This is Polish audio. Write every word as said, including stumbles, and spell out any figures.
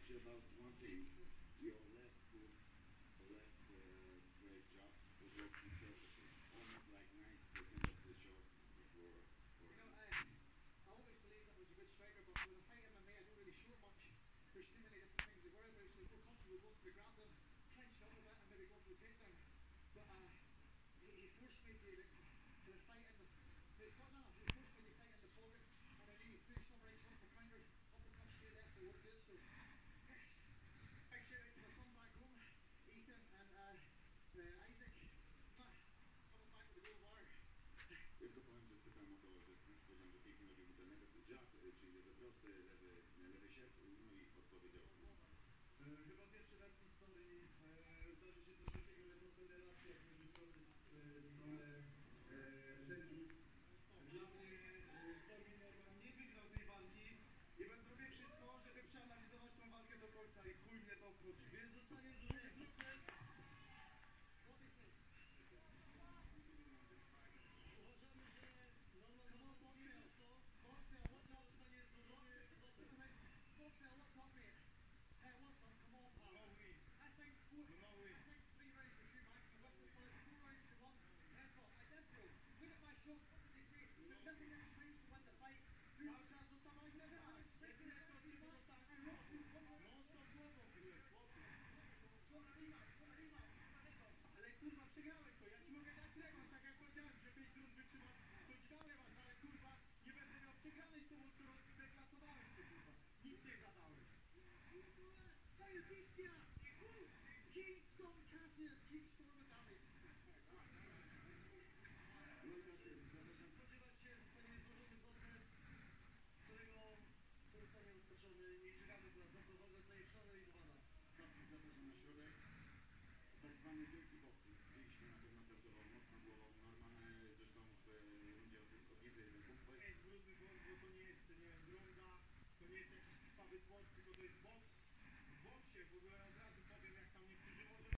you about one thing. Your left foot, left uh, straight jab was working perfectly. Almost like ninety percent of the shots were You know, working. I, I always believed I was a good striker, but when I fight M M A, I don't really show much. There's too many different things to worry about, so it's more comfortable going for the grapple, clench up a bit, and maybe go for the takedown. But uh, he, he forced me to like, to the fight in the. He, no, no, he forced me to fight in the pocket, and I knew he threw some right shots for counters, uppercut straight left, they were good. So, yes, big shout out to my son back home, Ethan, and uh, uh, Isaac, coming back with the gold bar. Tylko powiem, że spytałem o to, że powiedziałem, że pięknie robił ten negatyw jab, czyli lewy prosty, lewy, lewy sierp, no i odpowiedział. Chyba pierwszy raz w historii e, zdarzy się coś takiego jak konfederacja, jak wybrony z stronę e, sędziów. Dla mnie e, Stormin Norman nie wygrał tej walki i ja zrobię wszystko, żeby przeanalizować tą walkę do końca i chuj mnie to obchodzi. Więc zostanie złożony protest. Uważamy, że Norman Norman wszystko, zostanie złożony protest. Boxer, what's up, mate? Hey, what's up? Come on, pal. No way. I think four, No way. I think three rounds to two matches. The rest was like four rounds to one. Head but I did go. Look at my shots. What did they say? Significant strength to win the fight. Cały czas dostawałeś lewy, ale jedyne co ci dostałem And not two. One round. non stop głową, chłopie. One rematch. One rematch. One rematch. Ale kurwa przegrałeś to, ja ci mogę dać rewanż, tak jak powiedziałem, że pięć rund wytrzymam, to ci dam rewanż, ale kurwa nie będę miał przegranej z tobą, skoro zdeklasowałem cię kurwa, nic nie zadałem. Style Bestia. Who's Keep Don Cassius. Keep storming damage. Zapraszam spodziewać się, zostanie złożony protest, którego, który zostanie rozpoczęty i czekamy na za to wodę, zostanie przeanalizowana. Klasyk zapraszam na środek. Tak zwany wielki boxing. Widzieliśmy na pewno pracował mocno głową. Norman zresztą w rundzie odjęty jeden punkt. To nie jest brudny błąd, bo to nie jest, nie wiem, grunda, to nie jest jakiś krwawy sport, tylko to jest boks. W boksie w ogóle od razu